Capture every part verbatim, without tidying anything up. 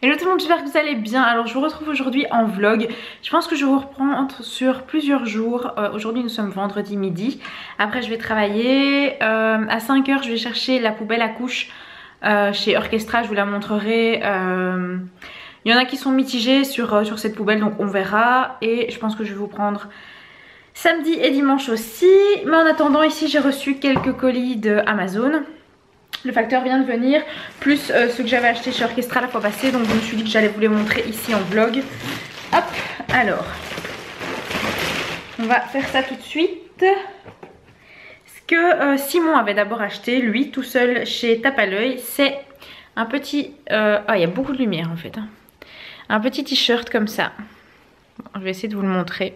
Hello tout le monde, j'espère que vous allez bien. Alors je vous retrouve aujourd'hui en vlog. Je pense que je vous reprends sur plusieurs jours. euh, Aujourd'hui nous sommes vendredi midi. Après je vais travailler. euh, À cinq heures je vais chercher la poubelle à couches euh, chez Orchestra. Je vous la montrerai. euh, Il y en a qui sont mitigés sur, euh, sur cette poubelle, donc on verra. Et je pense que je vais vous prendre samedi et dimanche aussi. Mais en attendant, ici j'ai reçu quelques colis de Amazon. Le facteur vient de venir, plus euh, ceux que j'avais acheté chez Orchestra la fois passée. Donc je me suis dit que j'allais vous les montrer ici en vlog. Hop, alors. On va faire ça tout de suite. Ce que euh, Simon avait d'abord acheté, lui, tout seul chez Tape à l'œil, c'est un petit... Euh... Ah, il y a beaucoup de lumière en fait. Hein. Un petit t-shirt comme ça. Bon, je vais essayer de vous le montrer.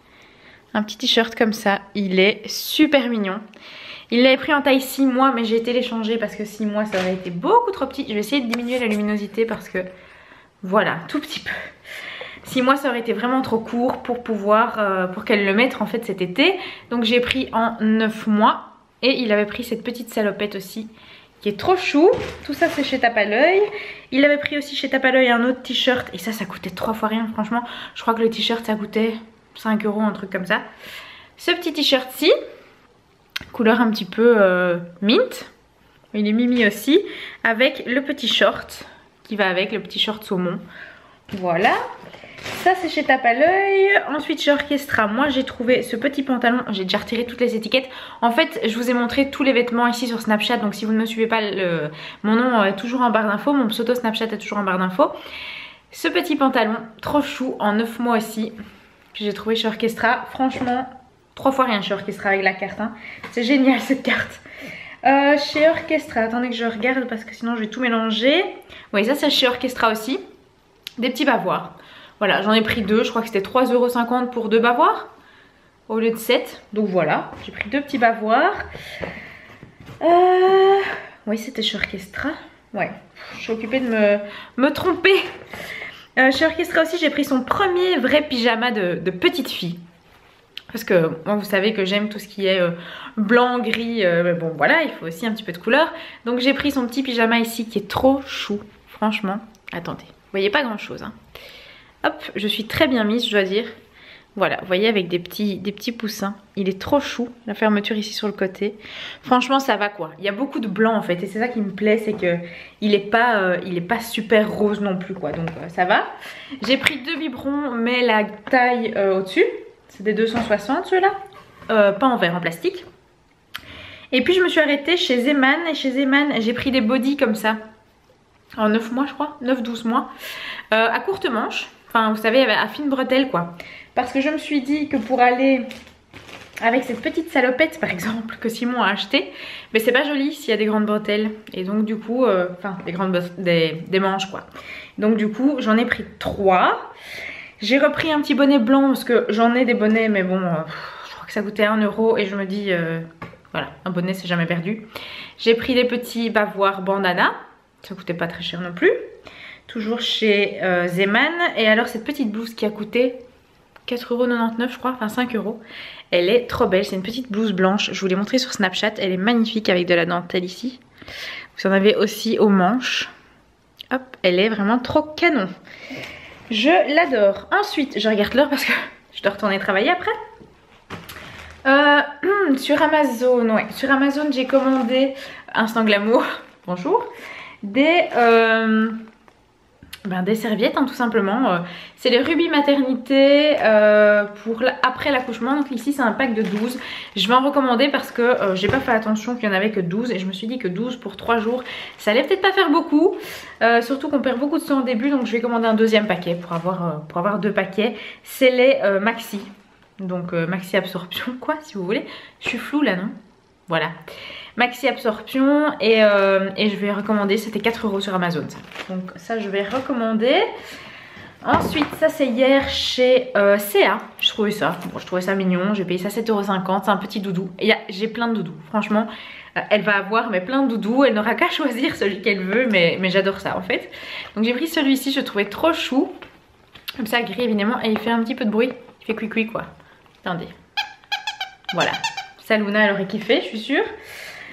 Un petit t-shirt comme ça. Il est super mignon. Il l'avait pris en taille six mois, mais j'ai été l'échanger parce que six mois ça aurait été beaucoup trop petit. Je vais essayer de diminuer la luminosité parce que voilà, tout petit peu. six mois ça aurait été vraiment trop court pour pouvoir, euh, pour qu'elle le mette en fait cet été. Donc j'ai pris en neuf mois et il avait pris cette petite salopette aussi qui est trop chou. Tout ça c'est chez Tape à l'œil. Il avait pris aussi chez Tape à l'œil un autre t-shirt et ça, ça coûtait trois fois rien franchement. Je crois que le t-shirt ça coûtait cinq euros, un truc comme ça. Ce petit t-shirt-ci. Couleur un petit peu euh, mint. Il est mimi aussi. Avec le petit short qui va avec, le petit short saumon. Voilà. Ça c'est chez Tape à l'œil. Ensuite chez Orchestra, moi j'ai trouvé ce petit pantalon. J'ai déjà retiré toutes les étiquettes. En fait je vous ai montré tous les vêtements ici sur Snapchat. Donc si vous ne me suivez pas, le... mon nom est toujours en barre d'infos. Mon pseudo Snapchat est toujours en barre d'infos. Ce petit pantalon, trop chou, en neuf mois aussi. Que j'ai trouvé chez Orchestra. Franchement... Trois fois rien chez Orchestra avec la carte. Hein. C'est génial cette carte. Euh, chez Orchestra, attendez que je regarde parce que sinon je vais tout mélanger. Oui, ça c'est chez Orchestra aussi. Des petits bavoirs. Voilà, j'en ai pris deux. Je crois que c'était trois euros cinquante pour deux bavoirs au lieu de sept. Donc voilà, j'ai pris deux petits bavoirs. Euh... Oui, c'était chez Orchestra. Ouais, je suis occupée de me, me tromper. Euh, chez Orchestra aussi, j'ai pris son premier vrai pyjama de, de petite fille. Parce que moi vous savez que j'aime tout ce qui est euh, blanc, gris, euh, mais bon voilà, il faut aussi un petit peu de couleur. Donc j'ai pris son petit pyjama ici qui est trop chou, franchement. Attendez, vous voyez pas grand chose. Hein. Hop, je suis très bien mise je dois dire. Voilà, vous voyez avec des petits, des petits poussins. Il est trop chou, la fermeture ici sur le côté. Franchement ça va quoi. Il y a beaucoup de blanc en fait et c'est ça qui me plaît, c'est que il est pas, euh, il est pas super rose non plus quoi. Donc euh, ça va. J'ai pris deux biberons mais la taille euh, au-dessus. C'est des deux cent soixante ceux-là, euh, pas en verre, en plastique. Et puis je me suis arrêtée chez Zeman. Et chez Zeman j'ai pris des bodys comme ça. En neuf mois je crois, neuf douze mois. Euh, à courte manche, enfin vous savez à fine bretelle quoi. Parce que je me suis dit que pour aller avec cette petite salopette par exemple que Simon a acheté, mais c'est pas joli s'il y a des grandes bretelles. Et donc du coup, euh, enfin des grandes des, des manches quoi. Donc du coup j'en ai pris trois. J'ai repris un petit bonnet blanc parce que j'en ai des bonnets mais bon, euh, je crois que ça coûtait un euro et je me dis, euh, voilà, un bonnet c'est jamais perdu. J'ai pris des petits bavoirs bandana, ça coûtait pas très cher non plus. Toujours chez euh, Zeman. Et alors cette petite blouse qui a coûté quatre euros quatre-vingt-dix-neuf je crois, enfin cinq euros. Elle est trop belle, c'est une petite blouse blanche, je vous l'ai montré sur Snapchat, elle est magnifique avec de la dentelle ici. Vous en avez aussi aux manches. Hop, elle est vraiment trop canon. Je l'adore. Ensuite, je regarde l'heure parce que je dois retourner travailler après. Euh, sur Amazon, ouais. Sur Amazon, j'ai commandé Instant Glamour. Bonjour. Des, euh, ben des serviettes, hein, tout simplement. Euh, c'est les Ruby Maternité euh, pour la, après l'accouchement. Donc ici, c'est un pack de douze. Je vais en recommander parce que euh, j'ai pas fait attention qu'il n'y en avait que douze. Et je me suis dit que douze pour trois jours, ça allait peut-être pas faire beaucoup. Euh, surtout qu'on perd beaucoup de sang au début. Donc je vais commander un deuxième paquet pour avoir, euh, pour avoir deux paquets. C'est les euh, Maxi. Donc euh, Maxi Absorption, quoi, si vous voulez. Je suis floue là, non? Voilà. Maxi Absorption et, euh, et je vais recommander, c'était quatre euros sur Amazon ça. Donc ça je vais recommander. Ensuite ça c'est hier chez euh, C A. Je trouvais ça, bon, je trouvais ça mignon, j'ai payé ça sept euros cinquante, c'est un petit doudou. Et j'ai plein de doudous, franchement euh, elle va avoir mais plein de doudous, elle n'aura qu'à choisir celui qu'elle veut, mais, mais j'adore ça en fait. Donc j'ai pris celui-ci, je le trouvais trop chou. Comme ça gris évidemment et il fait un petit peu de bruit, il fait cuit cuit quoi. Attendez, voilà, ça Luna elle aurait kiffé je suis sûre.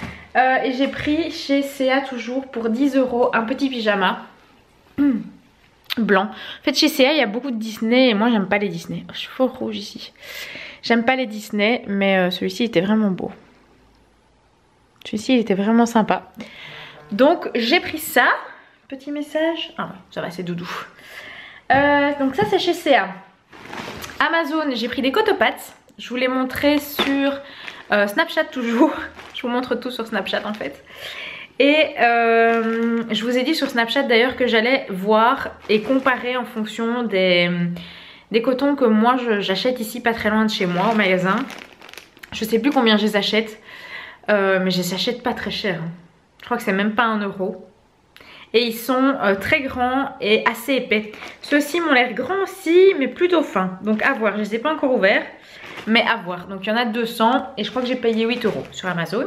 Euh, et j'ai pris chez C A toujours pour dix euros un petit pyjama. Hum. blanc. En fait chez C A il y a beaucoup de Disney et moi j'aime pas les Disney. Oh, je suis fort rouge ici. J'aime pas les Disney mais euh, celui-ci était vraiment beau. Celui-ci il était vraiment sympa. Donc j'ai pris ça. Petit message. Ah ouais, ça va, c'est doudou. Euh, donc ça c'est chez C A. Amazon, j'ai pris des cotopates. Je vous les montrer sur euh, Snapchat toujours. Je vous montre tout sur Snapchat en fait. Et euh, je vous ai dit sur Snapchat d'ailleurs que j'allais voir et comparer en fonction des, des cotons que moi j'achète ici pas très loin de chez moi au magasin. Je sais plus combien je les achète, euh, mais je les achète pas très cher. Je crois que c'est même pas un euro. Et ils sont euh, très grands et assez épais. Ceux-ci m'ont l'air grands aussi, mais plutôt fins. Donc à voir, je les ai pas encore ouverts, mais à voir. Donc il y en a deux cents et je crois que j'ai payé huit euros sur Amazon.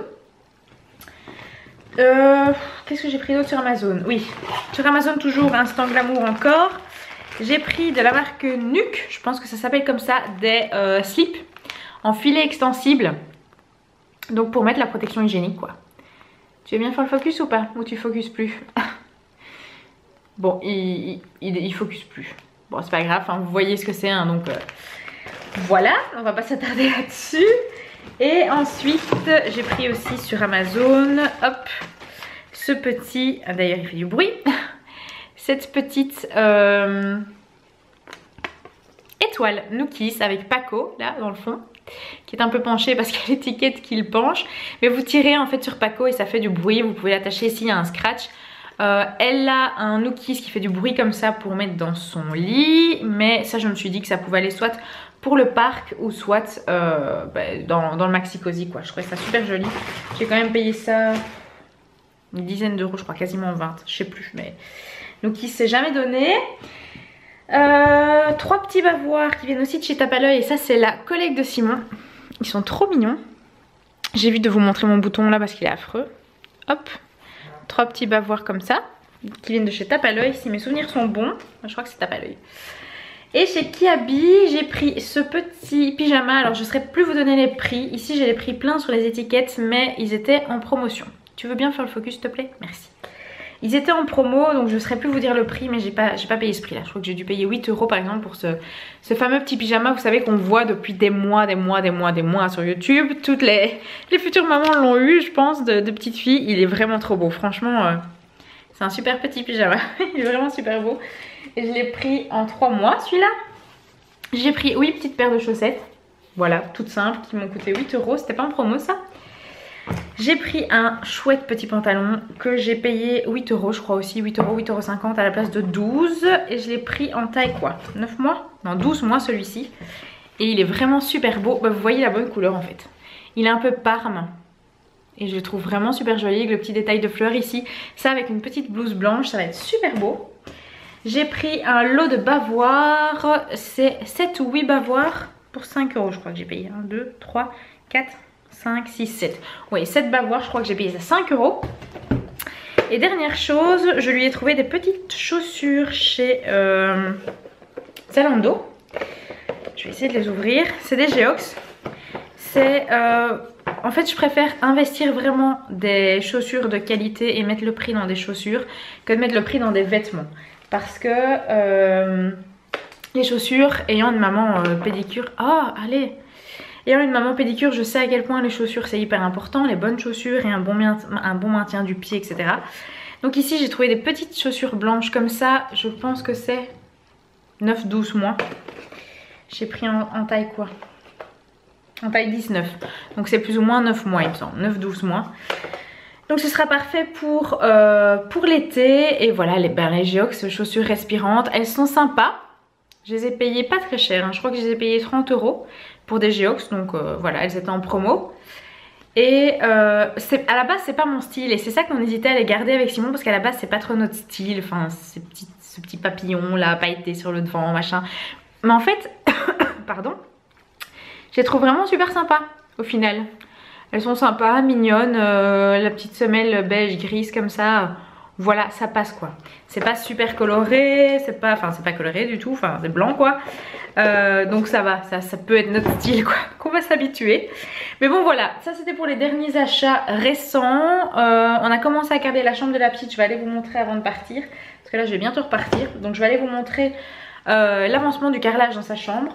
Euh, Qu'est-ce que j'ai pris d'autre sur Amazon? Oui, sur Amazon toujours, Instant Glamour encore. J'ai pris de la marque Nuke, je pense que ça s'appelle comme ça, des euh, slips en filet extensible. Donc pour mettre la protection hygiénique quoi. Tu veux bien faire le focus ou pas? Ou tu focuses plus? Bon, il, il, il focus plus. Bon, c'est pas grave, hein, vous voyez ce que c'est, hein, donc euh, voilà, on va pas s'attarder là-dessus. Et ensuite, j'ai pris aussi sur Amazon, hop, ce petit, ah, d'ailleurs il fait du bruit, cette petite euh, étoile Nookies avec Paco, là, dans le fond, qui est un peu penché parce qu'il y a l'étiquette qui le penche. Mais vous tirez en fait sur Paco et ça fait du bruit, vous pouvez l'attacher ici à un scratch. Euh, elle a un Nookies qui fait du bruit comme ça pour mettre dans son lit, mais ça je me suis dit que ça pouvait aller soit pour le parc ou soit euh, bah, dans, dans le maxi cosy quoi. Je trouvais ça super joli. J'ai quand même payé ça une dizaine d'euros, je crois quasiment vingt, je sais plus, mais Nookies s'est jamais donné. Euh, trois petits bavoirs qui viennent aussi de chez Tape à l'œil et ça c'est la collègue de Simon. Ils sont trop mignons. J'évite de vous montrer mon bouton là parce qu'il est affreux. Hop. Trois petits bavoirs comme ça qui viennent de chez Tape à l'œil si mes souvenirs sont bons. Je crois que c'est Tape à l'œil. Et chez Kiabi j'ai pris ce petit pyjama. Alors je ne saurais plus vous donner les prix. Ici j'ai les prix pleins sur les étiquettes mais ils étaient en promotion. Tu veux bien faire le focus s'il te plaît? Merci. Ils étaient en promo donc je ne saurais plus vous dire le prix mais j'ai pas, j'ai pas payé ce prix là. Je crois que j'ai dû payer huit euros par exemple pour ce, ce fameux petit pyjama. Vous savez qu'on voit depuis des mois, des mois, des mois, des mois sur YouTube. Toutes les, les futures mamans l'ont eu je pense de, de petites filles. Il est vraiment trop beau franchement. Euh, c'est un super petit pyjama. Il est vraiment super beau. Et je l'ai pris en trois mois celui-là. J'ai pris oui petite paire de chaussettes. Voilà, toutes simples qui m'ont coûté huit euros. C'était pas en promo ça. J'ai pris un chouette petit pantalon que j'ai payé huit euros je crois aussi, huit euros, huit euros cinquante à la place de douze. Et je l'ai pris en taille quoi, neuf mois? Non douze mois celui-ci. Et il est vraiment super beau, bah, vous voyez la bonne couleur en fait. Il est un peu parme. Et je le trouve vraiment super joli avec le petit détail de fleurs ici. Ça avec une petite blouse blanche, ça va être super beau. J'ai pris un lot de bavoirs, c'est sept ou huit bavoirs pour cinq euros je crois que j'ai payé. un, deux, trois, quatre, cinq, six, sept. Oui, sept bavoirs, je crois que j'ai payé ça cinq euros. Et dernière chose, je lui ai trouvé des petites chaussures chez euh, Zalando. Je vais essayer de les ouvrir. C'est des Geox. C'est... Euh, en fait, je préfère investir vraiment des chaussures de qualité et mettre le prix dans des chaussures que de mettre le prix dans des vêtements. Parce que euh, les chaussures, ayant une maman euh, pédicure... Oh, allez! Ayant une maman pédicure, je sais à quel point les chaussures c'est hyper important, les bonnes chaussures et un bon, un bon maintien du pied, et cetera. Donc ici j'ai trouvé des petites chaussures blanches comme ça, je pense que c'est neuf douze mois. J'ai pris en, en taille quoi? En taille dix-neuf. Donc c'est plus ou moins neuf mois il me semble, neuf douze mois. Donc ce sera parfait pour, euh, pour l'été. Et voilà les, ben, les Geox chaussures respirantes, elles sont sympas. Je les ai payées pas très cher, hein. Je crois que je les ai payées trente euros pour des Geox, donc euh, voilà, elles étaient en promo. Et euh, à la base c'est pas mon style et c'est ça qu'on hésitait à les garder avec Simon parce qu'à la base c'est pas trop notre style, enfin ces petits, ce petit papillon là pailleté sur le devant machin. Mais en fait, pardon, je les trouve vraiment super sympas au final. Elles sont sympas, mignonnes, euh, la petite semelle beige grise comme ça. voilà, ça passe quoi. C'est pas super coloré, c'est pas, enfin c'est pas coloré du tout, enfin c'est blanc quoi. Euh, donc ça va, ça, ça peut être notre style quoi, qu'on va s'habituer. Mais bon voilà, ça c'était pour les derniers achats récents. Euh, on a commencé à carreler la chambre de la petite, je vais aller vous montrer avant de partir. Parce que là je vais bientôt repartir, donc je vais aller vous montrer euh, l'avancement du carrelage dans sa chambre.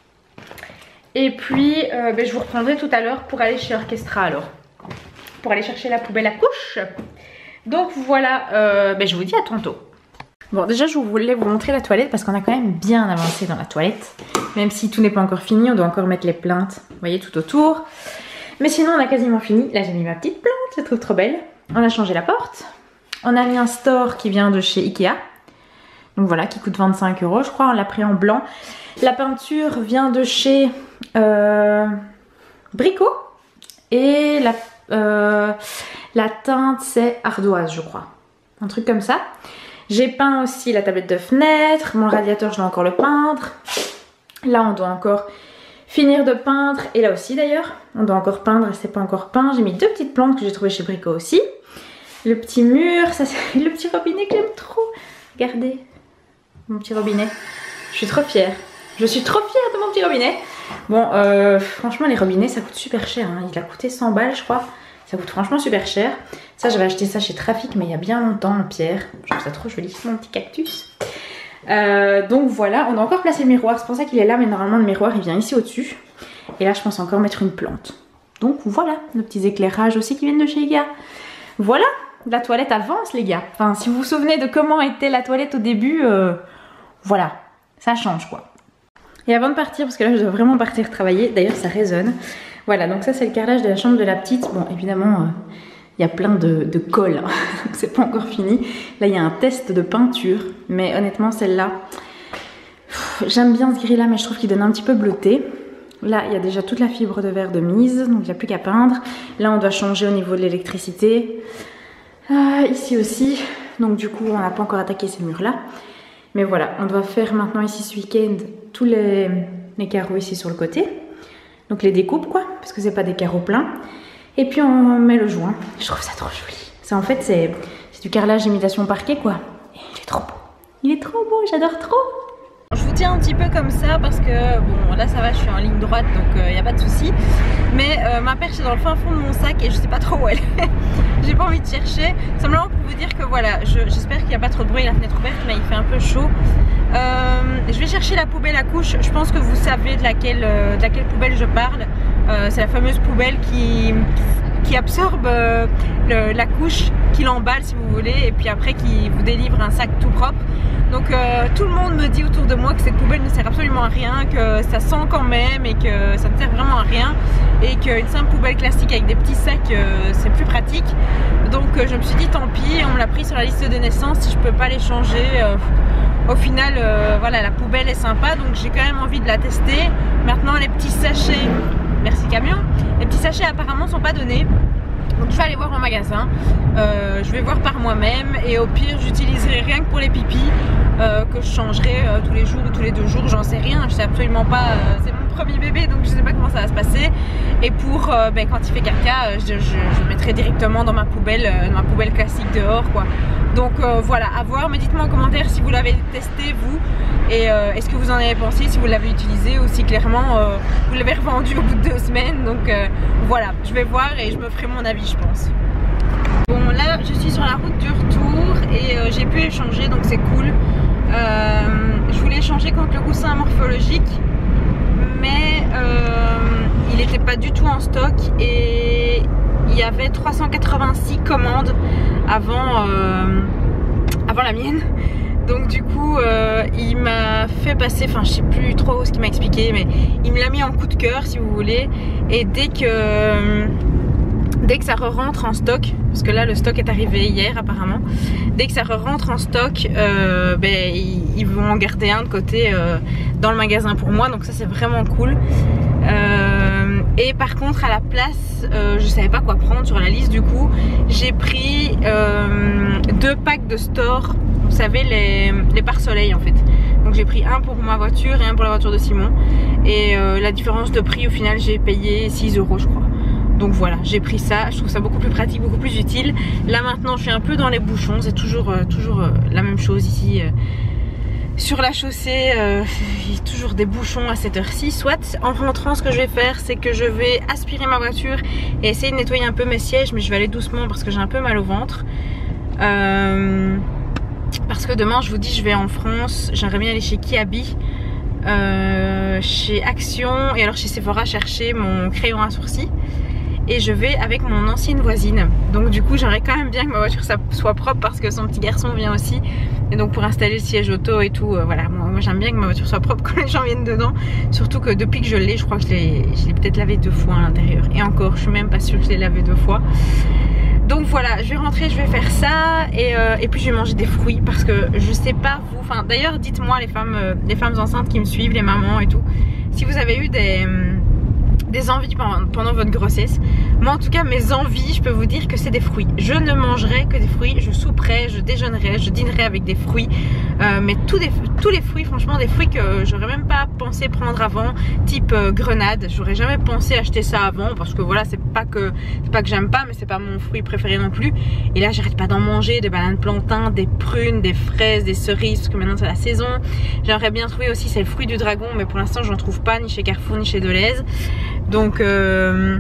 Et puis euh, ben, je vous reprendrai tout à l'heure pour aller chez Orchestra alors. Pour aller chercher la poubelle à couche. Donc voilà, euh, ben, je vous dis à tantôt. Bon déjà je voulais vous montrer la toilette parce qu'on a quand même bien avancé dans la toilette. Même si tout n'est pas encore fini, on doit encore mettre les plaintes, vous voyez, tout autour. Mais sinon on a quasiment fini. Là j'ai mis ma petite plante, je la trouve trop belle. On a changé la porte. On a mis un store qui vient de chez Ikea. Donc voilà, qui coûte vingt-cinq euros je crois, on l'a pris en blanc. La peinture vient de chez euh, Brico. Et la, euh, la teinte c'est ardoise je crois. Un truc comme ça. J'ai peint aussi la tablette de fenêtre. Mon radiateur je dois encore le peindre. Là on doit encore finir de peindre. Et là aussi d'ailleurs. On doit encore peindre et c'est pas encore peint. J'ai mis deux petites plantes que j'ai trouvées chez Brico aussi. Le petit mur, ça c'est le petit robinet que j'aime trop. Regardez. Mon petit robinet. Je suis trop fière. Je suis trop fière de mon petit robinet. Bon, euh, franchement, les robinets, ça coûte super cher. Hein. Il a coûté cent balles, je crois. Ça coûte franchement super cher. Ça, j'avais acheté ça chez Trafic, mais il y a bien longtemps en pierre. Je trouve ça trop joli, mon petit cactus. Euh, donc voilà, on a encore placé le miroir. C'est pour ça qu'il est là, mais normalement, le miroir, il vient ici au-dessus. Et là, je pense encore mettre une plante. Donc voilà, nos petits éclairages aussi qui viennent de chez Ikea. Voilà, la toilette avance, les gars. Enfin, si vous vous souvenez de comment était la toilette au début, euh, voilà, ça change quoi. Et avant de partir, parce que là je dois vraiment partir travailler, d'ailleurs ça résonne. Voilà, donc ça c'est le carrelage de la chambre de la petite. Bon évidemment, il euh, y a plein de, de colle, hein. Donc c'est pas encore fini. Là il y a un test de peinture, mais honnêtement celle-là, j'aime bien ce gris là, mais je trouve qu'il donne un petit peu bleuté. Là il y a déjà toute la fibre de verre de mise, donc il n'y a plus qu'à peindre. Là on doit changer au niveau de l'électricité. Ah, ici aussi, donc du coup on n'a pas encore attaqué ces murs là. Mais voilà, on doit faire maintenant ici ce week-end tous les, les carreaux ici sur le côté. Donc les découpes quoi, parce que c'est pas des carreaux pleins. Et puis on met le joint. Je trouve ça trop joli. C'est en fait c'est du carrelage imitation parquet quoi. Et il est trop beau. Il est trop beau, j'adore trop. Je vous tiens un petit peu comme ça parce que bon là ça va, je suis en ligne droite donc il euh, n'y a pas de souci. Mais euh, ma perche est dans le fin fond de mon sac et je sais pas trop où elle est. J'ai pas envie de chercher. Simplement pour vous dire que voilà, j'espère qu'il n'y a pas trop de bruit, la fenêtre ouverte, mais il fait un peu chaud. Euh, je vais chercher la poubelle à couche. Je pense que vous savez de laquelle, euh, de laquelle poubelle je parle. Euh, c'est la fameuse poubelle qui, qui absorbe euh, le, la couche, qui l'emballe si vous voulez, et puis après qui vous délivre un sac tout propre. Donc euh, tout le monde me dit autour de moi que cette poubelle ne sert absolument à rien, que ça sent quand même et que ça ne sert vraiment à rien. Et qu'une simple poubelle classique avec des petits sacs euh, c'est plus pratique. Donc euh, je me suis dit tant pis, on me l'a pris sur la liste de naissance, si je peux pas les changer. Euh, au final euh, voilà, la poubelle est sympa donc j'ai quand même envie de la tester. Maintenant les petits sachets, merci camion, les petits sachets apparemment sont pas donnés. Donc je vais aller voir en magasin, euh, je vais voir par moi-même et au pire j'utiliserai rien que pour les pipis euh, que je changerai euh, tous les jours ou tous les deux jours, j'en sais rien, je sais absolument pas, euh, c'est mon premier bébé donc je sais pas comment ça va se passer. Et pour euh, ben, quand il fait caca, euh, je, je, je le mettrai directement dans ma poubelle, euh, dans ma poubelle classique dehors quoi. Donc euh, voilà, à voir, mais dites-moi en commentaire si vous l'avez testé vous et euh, est-ce que vous en avez pensé, si vous l'avez utilisé ou si clairement euh, vous l'avez revendu au bout de deux semaines. Donc euh, voilà, je vais voir et je me ferai mon avis je pense. Bon là je suis sur la route du retour et euh, j'ai pu échanger donc c'est cool. Euh, je voulais échanger contre le coussin morphologique mais euh, il n'était pas du tout en stock et il y avait trois cent quatre-vingt-six commandes avant, euh, avant la mienne. Donc du coup euh, il m'a fait passer, enfin je sais plus trop ce qu'il m'a expliqué, mais il me l'a mis en coup de cœur si vous voulez. Et dès que euh, dès que ça re-rentre en stock, parce que là le stock est arrivé hier apparemment, dès que ça re-rentre en stock, euh, ben, ils, ils vont en garder un de côté euh, dans le magasin pour moi, donc ça c'est vraiment cool. Euh, et par contre à la place, euh, je savais pas quoi prendre sur la liste, du coup j'ai pris euh, deux packs de store, vous savez les, les pare-soleil en fait. Donc j'ai pris un pour ma voiture et un pour la voiture de Simon. Et euh, la différence de prix au final j'ai payé six euros je crois. donc voilà, j'ai pris ça, je trouve ça beaucoup plus pratique, beaucoup plus utile. Là maintenant je suis un peu dans les bouchons, c'est toujours, euh, toujours euh, la même chose ici. Euh, sur la chaussée, euh, il y a toujours des bouchons à cette heure-ci. Soit en rentrant, ce que je vais faire, c'est que je vais aspirer ma voiture et essayer de nettoyer un peu mes sièges, mais je vais aller doucement parce que j'ai un peu mal au ventre. Euh, parce que demain, je vous dis, je vais en France, j'aimerais bien aller chez Kiabi, euh, chez Action et alors chez Sephora chercher mon crayon à sourcils. Et je vais avec mon ancienne voisine. Donc du coup j'aimerais quand même bien que ma voiture soit propre parce que son petit garçon vient aussi. Et donc pour installer le siège auto et tout, euh, voilà, moi, moi j'aime bien que ma voiture soit propre quand les gens viennent dedans. Surtout que depuis que je l'ai, je crois que je l'ai peut-être lavé deux fois à l'intérieur. Et encore, je suis même pas sûre que je l'ai lavé deux fois. Donc voilà, je vais rentrer, je vais faire ça et, euh, et puis je vais manger des fruits parce que je sais pas vous, enfin d'ailleurs dites-moi les femmes, euh, les femmes enceintes qui me suivent, les mamans et tout, si vous avez eu des... Euh, des envies pendant, pendant votre grossesse. Moi en tout cas mes envies, je peux vous dire que c'est des fruits. Je ne mangerai que des fruits, je souperai, je déjeunerai, je dînerai avec des fruits, euh, mais tous, des, tous les fruits, franchement des fruits que j'aurais même pas pensé prendre avant, type euh, grenade, j'aurais jamais pensé acheter ça avant parce que voilà, c'est pas que c'est pas que j'aime pas, mais c'est pas mon fruit préféré non plus. Et là j'arrête pas d'en manger, des bananes plantains, des prunes, des fraises, des cerises, parce que maintenant c'est la saison. J'aimerais bien trouver aussi, c'est le fruit du dragon, mais pour l'instant j'en trouve pas ni chez Carrefour ni chez Deleuze. Donc, euh,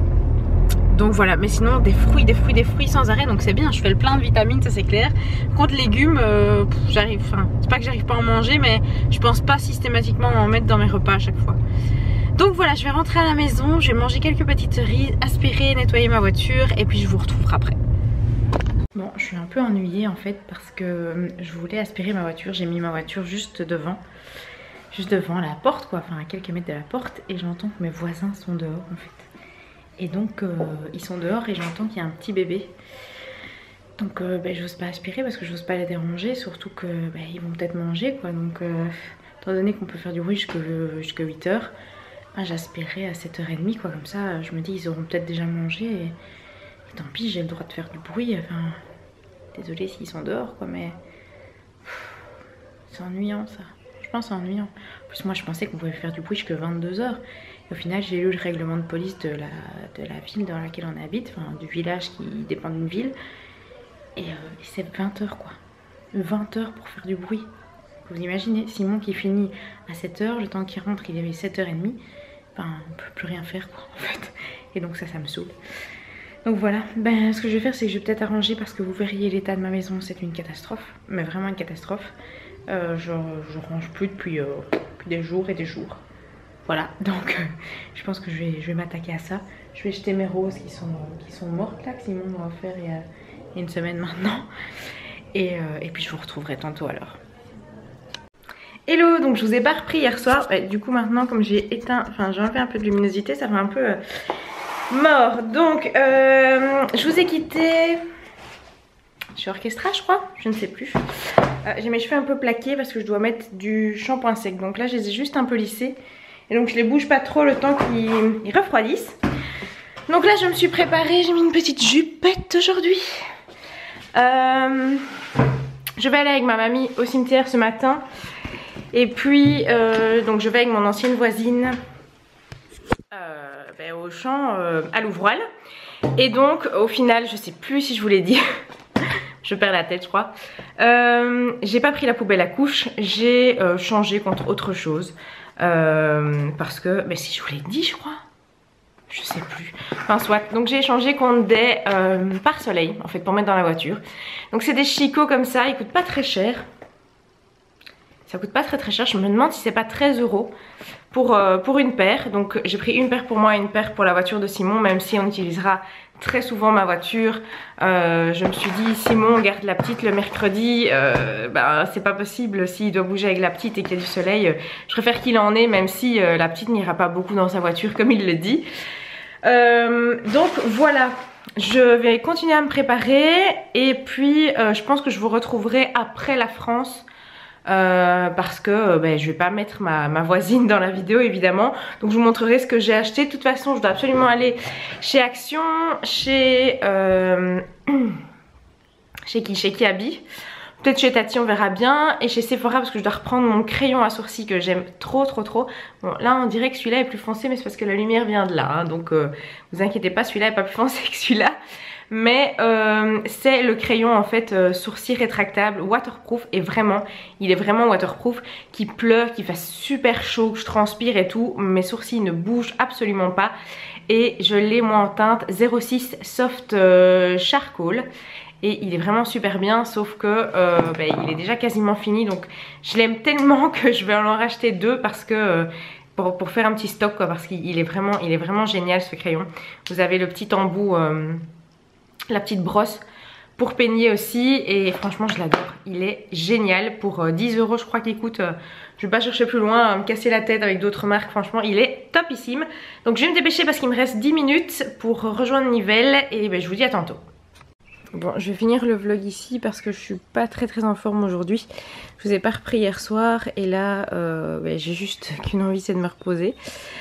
donc voilà, mais sinon des fruits, des fruits, des fruits sans arrêt, donc c'est bien, je fais le plein de vitamines, ça c'est clair. Contre légumes, euh, j'arrive, enfin, c'est pas que j'arrive pas à en manger, mais je pense pas systématiquement en mettre dans mes repas à chaque fois. Donc voilà, je vais rentrer à la maison, je vais manger quelques petites cerises, aspirer, nettoyer ma voiture et puis je vous retrouverai après. Bon, je suis un peu ennuyée en fait parce que je voulais aspirer ma voiture, j'ai mis ma voiture juste devant. Juste devant la porte quoi, enfin à quelques mètres de la porte et j'entends que mes voisins sont dehors en fait. Et donc euh, ils sont dehors et j'entends qu'il y a un petit bébé. Donc euh, ben, j'ose pas aspirer parce que j'ose pas les déranger, surtout que ben, ils vont peut-être manger quoi. Donc euh, étant donné qu'on peut faire du bruit jusqu'à huit heures, ben, j'aspirerai à sept heures trente quoi, comme ça je me dis ils auront peut-être déjà mangé et, et tant pis, j'ai le droit de faire du bruit. Enfin, désolée s'ils sont dehors quoi, mais c'est ennuyant ça. Je pense c'est ennuyant. En plus moi je pensais qu'on pouvait faire du bruit jusqu'à vingt-deux heures. Et au final j'ai lu le règlement de police de la, de la ville dans laquelle on habite, enfin du village qui dépend d'une ville. Et, euh, et c'est vingt heures quoi. vingt heures pour faire du bruit. Vous imaginez, Simon qui finit à sept heures, le temps qu'il rentre il est sept heures trente. Enfin on peut plus rien faire quoi en fait. Et donc ça, ça me saoule. Donc voilà, ben ce que je vais faire c'est que je vais peut-être arranger parce que vous verriez l'état de ma maison, c'est une catastrophe. Mais vraiment une catastrophe. Euh, je, je range plus depuis, euh, depuis des jours et des jours. Voilà, donc euh, je pense que je vais, je vais m'attaquer à ça. Je vais jeter mes roses qui sont, qui sont mortes là, que Simon m'a offert il y, a, il y a une semaine maintenant. Et, euh, et puis je vous retrouverai tantôt alors. Hello, donc je vous ai pas repris hier soir. Ouais, du coup maintenant comme j'ai éteint, enfin j'ai enlevé un peu de luminosité, ça fait un peu euh, mort. Donc euh, je vous ai quitté... Je suis orchestra je crois, je ne sais plus. Euh, j'ai mes cheveux un peu plaqués parce que je dois mettre du shampoing sec. Donc là je les ai juste un peu lissés. Et donc je les bouge pas trop le temps qu'ils refroidissent. Donc là je me suis préparée, j'ai mis une petite jupette aujourd'hui. Euh, je vais aller avec ma mamie au cimetière ce matin. Et puis euh, donc je vais avec mon ancienne voisine euh, ben, au champ euh, à l'Ouvroil. Et donc au final je sais plus si je vous l'ai dit. Je perds la tête je crois. Euh, j'ai pas pris la poubelle à couches, j'ai euh, changé contre autre chose. Euh, parce que, mais si je vous l'ai dit je crois. Je sais plus. Enfin soit. Donc j'ai changé contre des euh, pare-soleil en fait pour mettre dans la voiture. Donc c'est des chicots comme ça, ils coûtent pas très cher. Ça coûte pas très très cher, je me demande si c'est pas treize euros pour, euh, pour une paire. Donc j'ai pris une paire pour moi et une paire pour la voiture de Simon, même si on utilisera très souvent ma voiture. Euh, je me suis dit Simon garde la petite le mercredi, euh, bah, c'est pas possible s'il doit bouger avec la petite et qu'il y a du soleil. Je préfère qu'il en ait même si euh, la petite n'ira pas beaucoup dans sa voiture comme il le dit. Euh, donc voilà, je vais continuer à me préparer et puis euh, je pense que je vous retrouverai après la France. Euh, parce que euh, ben, je vais pas mettre ma, ma voisine dans la vidéo évidemment. Donc je vous montrerai ce que j'ai acheté. De toute façon je dois absolument aller chez Action, chez euh, chez qui, chez Kiabi Peut-être chez Tati, on verra bien. Et chez Sephora, parce que je dois reprendre mon crayon à sourcils que j'aime trop trop trop. Bon, là on dirait que celui-là est plus foncé, mais c'est parce que la lumière vient de là, hein. Donc euh, vous inquiétez pas, celui-là est pas plus foncé que celui-là. Mais euh, c'est le crayon en fait euh, sourcil rétractable, waterproof. Et vraiment, il est vraiment waterproof. Qu'il pleuve, qu'il fasse super chaud, que je transpire et tout, mes sourcils ne bougent absolument pas. Et je l'ai moi en teinte zéro six Soft euh, Charcoal. Et il est vraiment super bien, sauf que euh, bah, il est déjà quasiment fini. Donc je l'aime tellement que je vais en racheter deux parce que euh, pour, pour faire un petit stock quoi, parce qu'il est vraiment, il est vraiment génial ce crayon. Vous avez le petit embout, euh, la petite brosse pour peigner aussi. Et franchement je l'adore, il est génial. Pour euh, dix euros je crois qu'il coûte. Euh, je vais pas chercher plus loin, à me casser la tête avec d'autres marques. Franchement il est topissime. Donc je vais me dépêcher parce qu'il me reste dix minutes pour rejoindre Nivelles. Et ben, je vous dis à tantôt. Bon, je vais finir le vlog ici parce que je suis pas très très en forme aujourd'hui. Je vous ai pas repris hier soir et là euh, bah, j'ai juste qu'une envie, c'est de me reposer.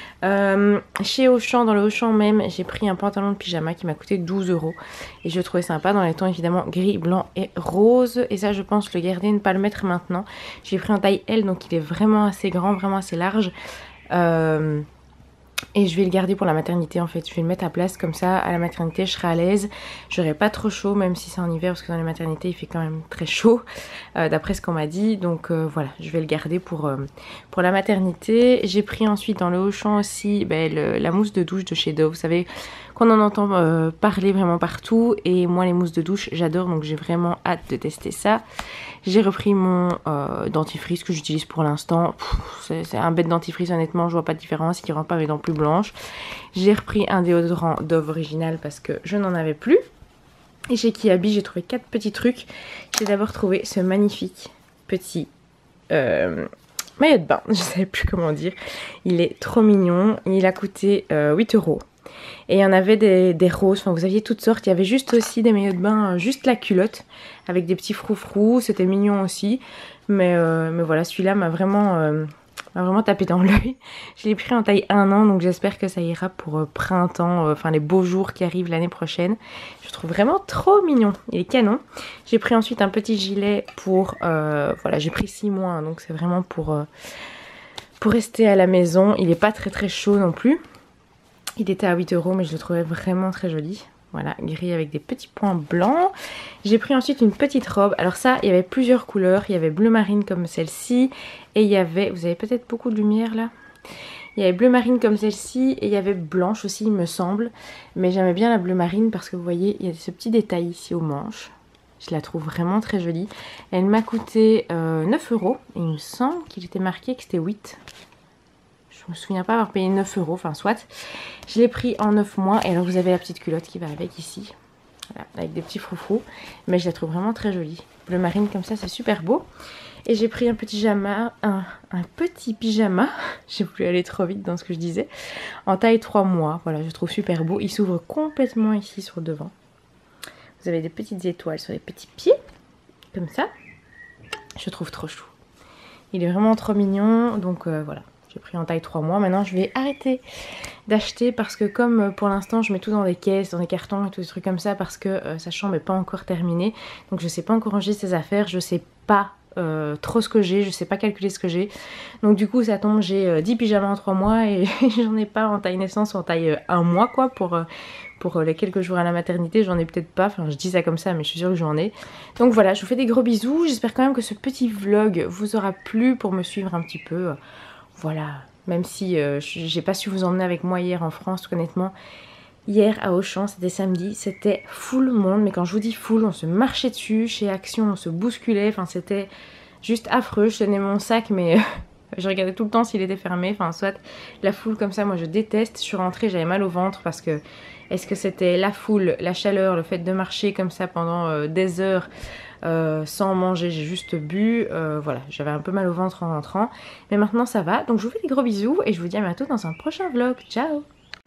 Euh, chez Auchan, dans le Auchan même, j'ai pris un pantalon de pyjama qui m'a coûté douze euros. Et je le trouvais sympa dans les tons évidemment gris, blanc et rose. Et ça je pense le garder, ne pas le mettre maintenant. J'ai pris un taille L donc il est vraiment assez grand, vraiment assez large. Euh... Et je vais le garder pour la maternité en fait. Je vais le mettre à place comme ça. À la maternité je serai à l'aise. J'aurai pas trop chaud même si c'est en hiver. Parce que dans les maternités il fait quand même très chaud. Euh, D'après ce qu'on m'a dit. Donc euh, voilà, je vais le garder pour, euh, pour la maternité. J'ai pris ensuite dans le Auchan aussi ben, le, la mousse de douche de chez Dove. Vous savez qu'on en entend euh, parler vraiment partout. Et moi les mousses de douche j'adore. Donc j'ai vraiment hâte de tester ça. J'ai repris mon euh, dentifrice que j'utilise pour l'instant. C'est un bête dentifrice honnêtement, je vois pas de différence, il rentre pas mes dents plus blanches. J'ai repris un déodorant Dove original parce que je n'en avais plus. Et chez Kiabi j'ai trouvé quatre petits trucs. J'ai d'abord trouvé ce magnifique petit euh, maillot de bain, je savais plus comment dire. Il est trop mignon, il a coûté euh, huit euros. Et il y en avait des, des roses, enfin vous aviez toutes sortes. Il y avait juste aussi des maillots de bain, euh, juste la culotte, avec des petits froufrous, c'était mignon aussi. Mais, euh, mais voilà, celui-là m'a vraiment, euh, m'a vraiment tapé dans l'œil. Je l'ai pris en taille un an, donc j'espère que ça ira pour euh, printemps, euh, enfin les beaux jours qui arrivent l'année prochaine. Je le trouve vraiment trop mignon, il est canon. J'ai pris ensuite un petit gilet pour, euh, voilà j'ai pris six mois, hein, donc c'est vraiment pour, euh, pour rester à la maison. Il n'est pas très très chaud non plus. Il était à huit euros mais je le trouvais vraiment très joli. Voilà, gris avec des petits points blancs. J'ai pris ensuite une petite robe. Alors ça, il y avait plusieurs couleurs. Il y avait bleu marine comme celle-ci. Et il y avait, vous avez peut-être beaucoup de lumière là. Il y avait bleu marine comme celle-ci. Et il y avait blanche aussi il me semble. Mais j'aimais bien la bleu marine parce que vous voyez, il y a ce petit détail ici aux manches. Je la trouve vraiment très jolie. Elle m'a coûté euh, neuf euros. Il me semble qu'il était marqué que c'était huit. Je me souviens pas avoir payé neuf euros, enfin soit. Je l'ai pris en neuf mois et alors vous avez la petite culotte qui va avec ici. Voilà, avec des petits froufrous. Mais je la trouve vraiment très jolie. Bleu marine comme ça, c'est super beau. Et j'ai pris un petit pyjama, un, un petit pyjama. J'ai voulu aller trop vite dans ce que je disais. En taille trois mois. Voilà, je le trouve super beau. Il s'ouvre complètement ici sur le devant. Vous avez des petites étoiles sur les petits pieds. Comme ça. Je le trouve trop chou. Il est vraiment trop mignon. Donc euh, voilà. J'ai pris en taille trois mois. Maintenant je vais arrêter d'acheter parce que comme pour l'instant je mets tout dans des caisses, dans des cartons et tous des trucs comme ça parce que euh, sa chambre n'est pas encore terminée. Donc je sais pas encore ranger ses affaires, je sais pas euh, trop ce que j'ai, je sais pas calculer ce que j'ai. Donc du coup ça tombe, j'ai euh, dix pyjamas en trois mois et j'en ai pas en taille naissance ou en taille euh, un mois quoi pour... Euh, Pour les quelques jours à la maternité, j'en ai peut-être pas, enfin je dis ça comme ça mais je suis sûre que j'en ai. Donc voilà, je vous fais des gros bisous, j'espère quand même que ce petit vlog vous aura plu pour me suivre un petit peu. Voilà, même si euh, j'ai pas su vous emmener avec moi hier en France, honnêtement. Hier à Auchan, c'était samedi, c'était full monde, mais quand je vous dis full, on se marchait dessus, chez Action on se bousculait, enfin c'était juste affreux. Je tenais mon sac mais... je regardais tout le temps s'il était fermé, enfin soit la foule comme ça, moi je déteste. Je suis rentrée, j'avais mal au ventre parce que est-ce que c'était la foule, la chaleur, le fait de marcher comme ça pendant euh, des heures euh, sans manger, j'ai juste bu, euh, voilà, j'avais un peu mal au ventre en rentrant. Mais maintenant ça va, donc je vous fais des gros bisous et je vous dis à bientôt dans un prochain vlog, ciao.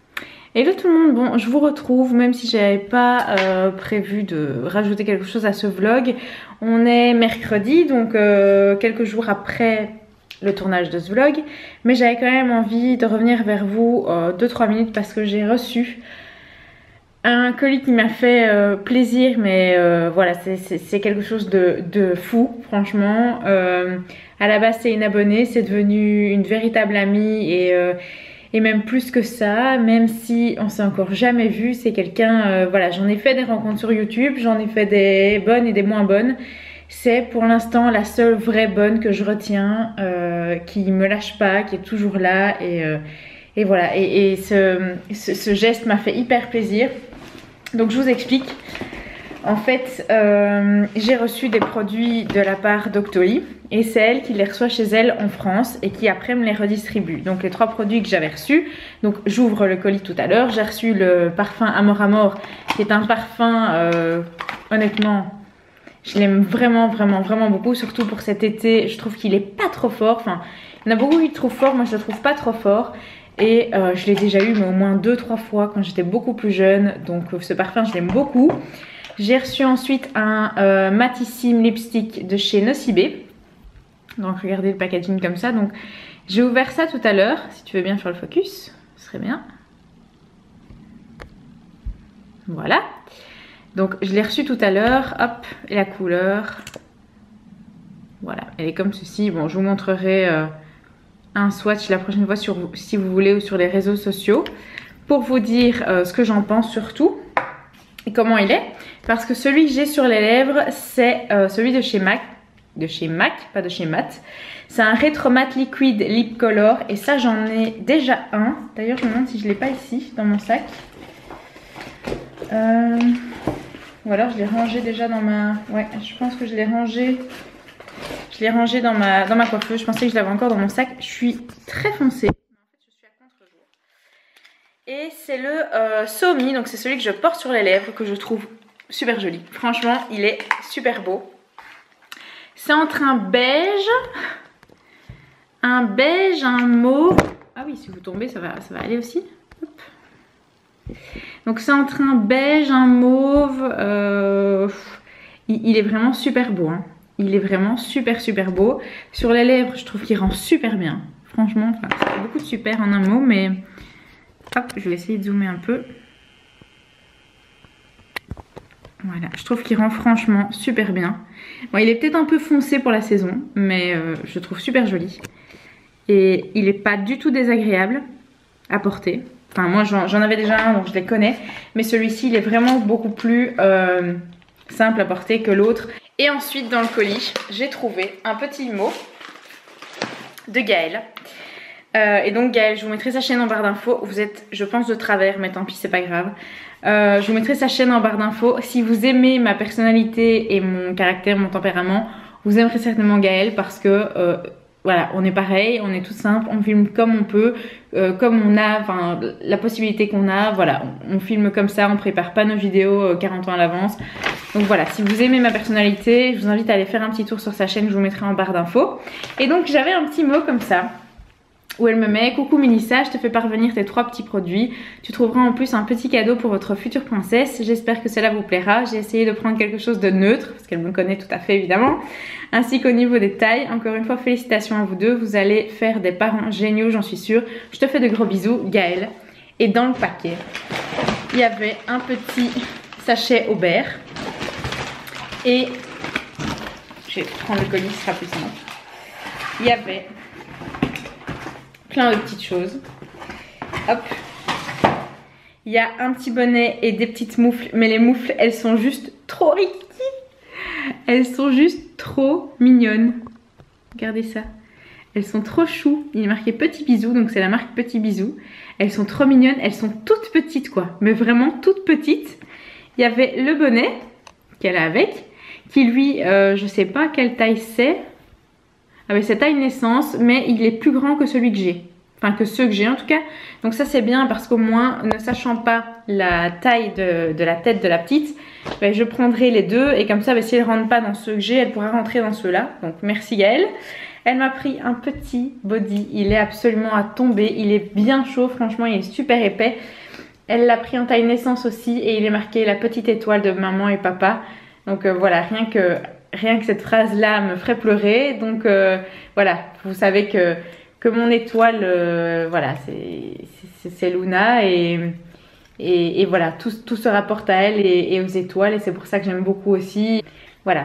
Hello tout le monde, bon je vous retrouve même si j'avais pas euh, prévu de rajouter quelque chose à ce vlog. On est mercredi donc euh, quelques jours après le tournage de ce vlog, mais j'avais quand même envie de revenir vers vous euh, deux trois minutes parce que j'ai reçu Un colis qui m'a fait euh, plaisir, mais euh, voilà, c'est quelque chose de, de fou, franchement. Euh, à la base, c'est une abonnée, c'est devenu une véritable amie et, euh, et même plus que ça, même si on s'est encore jamais vu, c'est quelqu'un, euh, voilà, j'en ai fait des rencontres sur YouTube, j'en ai fait des bonnes et des moins bonnes. C'est pour l'instant la seule vraie bonne que je retiens, euh, qui me lâche pas, qui est toujours là et, euh, et voilà. Et, et ce, ce, ce geste m'a fait hyper plaisir. Donc je vous explique. En fait, euh, j'ai reçu des produits de la part d'Octoly et c'est elle qui les reçoit chez elle en France et qui après me les redistribue. Donc les trois produits que j'avais reçus, donc j'ouvre le colis tout à l'heure. J'ai reçu le parfum Amor Amor qui est un parfum, euh, honnêtement, je l'aime vraiment, vraiment, vraiment beaucoup, surtout pour cet été. Je trouve qu'il est pas trop fort. Enfin, il y en a beaucoup qui le trouvent fort, moi je le trouve pas trop fort. Et euh, je l'ai déjà eu mais au moins deux trois fois quand j'étais beaucoup plus jeune. Donc ce parfum je l'aime beaucoup. J'ai reçu ensuite un euh, Matissime lipstick de chez Nocibé. Donc regardez le packaging comme ça. Donc j'ai ouvert ça tout à l'heure. Si tu veux bien faire le focus, ce serait bien. Voilà. Donc je l'ai reçu tout à l'heure. Hop, et la couleur. Voilà, elle est comme ceci. Bon, je vous montrerai euh, un swatch la prochaine fois sur, si vous voulez, ou sur les réseaux sociaux. Pour vous dire euh, ce que j'en pense surtout. Et comment il est. Parce que celui que j'ai sur les lèvres, c'est euh, celui de chez MAC. De chez MAC, pas de chez Matte. C'est un Retro Matte Liquid Lip Color. Et ça, j'en ai déjà un. D'ailleurs, je me demande si je ne l'ai pas ici, dans mon sac. Euh... Ou alors, je l'ai rangé déjà dans ma... Ouais, je pense que je l'ai rangé... Je l'ai rangé dans ma, dans ma coiffeuse. Je pensais que je l'avais encore dans mon sac. Je suis très foncée. Et c'est le euh, So Me, donc c'est celui que je porte sur les lèvres, que je trouve super joli. Franchement, il est super beau. C'est entre un beige, un beige, un mauve. Ah oui, si vous tombez, ça va, ça va aller aussi. Hop. Donc c'est entre un beige, un mauve. Euh, il, il est vraiment super beau. Hein. Il est vraiment super super beau. Sur les lèvres, je trouve qu'il rend super bien. Franchement, enfin, ça fait beaucoup de super en un mot, mais... Hop, je vais essayer de zoomer un peu. Voilà, je trouve qu'il rend franchement super bien. Bon, il est peut-être un peu foncé pour la saison, mais euh, je trouve super joli. Et il n'est pas du tout désagréable à porter. Enfin, moi, j'en avais déjà un, donc je les connais. Mais celui-ci, il est vraiment beaucoup plus euh, simple à porter que l'autre. Et ensuite, dans le colis, j'ai trouvé un petit mot de Gaëlle. Euh, et donc Gaëlle, je vous mettrai sa chaîne en barre d'infos. Vous êtes, je pense, de travers, mais tant pis, c'est pas grave. Euh, je vous mettrai sa chaîne en barre d'infos. Si vous aimez ma personnalité et mon caractère, mon tempérament, vous aimerez certainement Gaëlle parce que euh, voilà, on est pareil, on est tout simple, on filme comme on peut, euh, comme on a, enfin la possibilité qu'on a, voilà, on, on filme comme ça, on prépare pas nos vidéos euh, quarante ans à l'avance. Donc voilà, si vous aimez ma personnalité, je vous invite à aller faire un petit tour sur sa chaîne, je vous mettrai en barre d'infos. Et donc j'avais un petit mot comme ça, où elle me met: coucou Mélissa, je te fais parvenir tes trois petits produits. Tu trouveras en plus un petit cadeau pour votre future princesse. J'espère que cela vous plaira. J'ai essayé de prendre quelque chose de neutre, parce qu'elle me connaît tout à fait évidemment. Ainsi qu'au niveau des tailles. Encore une fois, félicitations à vous deux. Vous allez faire des parents géniaux, j'en suis sûre. Je te fais de gros bisous, Gaëlle. Et dans le paquet, il y avait un petit sachet Aubert. Et je vais prendre le colis, ce sera plus simple. Il y avait plein de petites choses. Hop. Il y a un petit bonnet et des petites moufles. Mais les moufles, elles sont juste trop riquies. Elles sont juste trop mignonnes. Regardez ça. Elles sont trop chou. Il est marqué Petit Bisou. Donc c'est la marque Petit Bisou. Elles sont trop mignonnes. Elles sont toutes petites quoi. Mais vraiment toutes petites. Il y avait le bonnet qu'elle a avec. Qui lui, euh, je sais pas quelle taille c'est. Avec sa taille naissance, mais il est plus grand que celui que j'ai. Enfin, que ceux que j'ai en tout cas. Donc ça c'est bien parce qu'au moins, ne sachant pas la taille de, de la tête de la petite, ben, je prendrai les deux. Et comme ça, ben, si elle ne rentre pas dans ceux que j'ai, elle pourra rentrer dans ceux-là. Donc merci Gaëlle. Elle m'a pris un petit body. Il est absolument à tomber. Il est bien chaud, franchement, il est super épais. Elle l'a pris en taille naissance aussi. Et il est marqué la petite étoile de maman et papa. Donc euh, voilà, rien que... Rien que cette phrase-là me ferait pleurer. Donc euh, voilà, vous savez que, que mon étoile, euh, voilà, c'est Luna. Et, et, et voilà, tout, tout se rapporte à elle et, et aux étoiles, et c'est pour ça que j'aime beaucoup aussi. Voilà,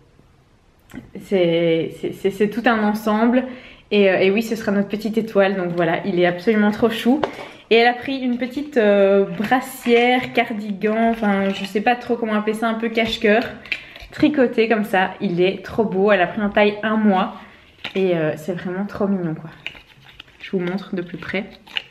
c'est tout un ensemble. Et, euh, et oui, ce sera notre petite étoile, donc voilà, il est absolument trop chou. Et elle a pris une petite euh, brassière, cardigan, enfin je sais pas trop comment appeler ça, un peu cache-cœur, tricoté comme ça. Il est trop beau, elle a pris en taille un mois et euh, c'est vraiment trop mignon quoi. Je vous montre de plus près.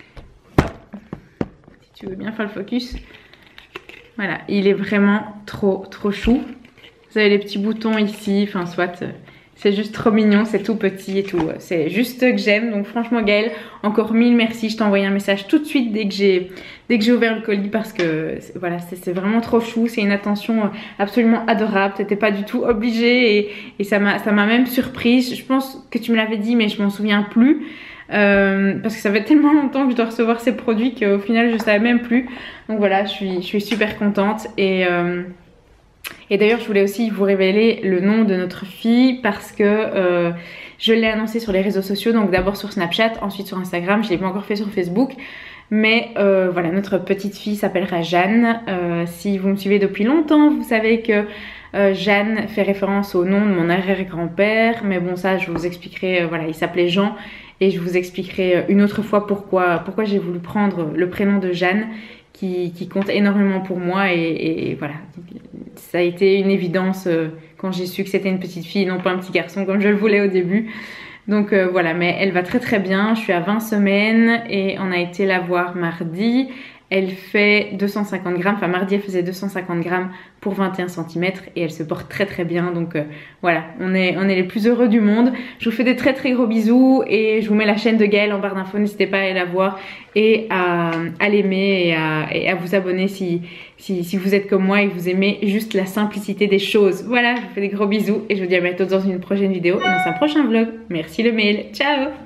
Si tu veux bien faire le focus. Voilà, il est vraiment trop trop chou. Vous avez les petits boutons ici, enfin soit... Euh, c'est juste trop mignon, c'est tout petit et tout. C'est juste que j'aime. Donc franchement Gaëlle, encore mille merci. Je t'ai envoyé un message tout de suite dès que j'ai dès que j'ai ouvert le colis parce que voilà, c'est vraiment trop chou. C'est une attention absolument adorable. T'étais pas du tout obligée et, et ça m'a ça m'a même surprise. Je pense que tu me l'avais dit mais je m'en souviens plus. Euh, parce que ça fait tellement longtemps que je dois recevoir ces produits qu'au final je savais même plus. Donc voilà, je suis, je suis super contente et... Euh, Et d'ailleurs, je voulais aussi vous révéler le nom de notre fille parce que euh, je l'ai annoncé sur les réseaux sociaux. Donc d'abord sur Snapchat, ensuite sur Instagram. Je ne l'ai pas encore fait sur Facebook. Mais euh, voilà, notre petite fille s'appellera Jeanne. Euh, si vous me suivez depuis longtemps, vous savez que euh, Jeanne fait référence au nom de mon arrière-grand-père. Mais bon, ça, je vous expliquerai. Euh, voilà, il s'appelait Jean. Et je vous expliquerai une autre fois pourquoi, pourquoi j'ai voulu prendre le prénom de Jeanne. Qui, qui compte énormément pour moi et, et, et voilà, ça a été une évidence euh, quand j'ai su que c'était une petite fille, non pas un petit garçon comme je le voulais au début. Donc euh, voilà, mais elle va très très bien, je suis à vingt semaines et on a été la voir mardi. Elle fait deux cent cinquante grammes, enfin mardi elle faisait deux cent cinquante grammes pour vingt et un centimètres et elle se porte très très bien. Donc euh, voilà, on est, on est les plus heureux du monde. Je vous fais des très très gros bisous et je vous mets la chaîne de Gaëlle en barre d'infos. N'hésitez pas à aller la voir et à, à l'aimer et à, et à vous abonner si, si, si vous êtes comme moi et que vous aimez juste la simplicité des choses. Voilà, je vous fais des gros bisous et je vous dis à bientôt dans une prochaine vidéo et dans un prochain vlog. Merci le mail, ciao!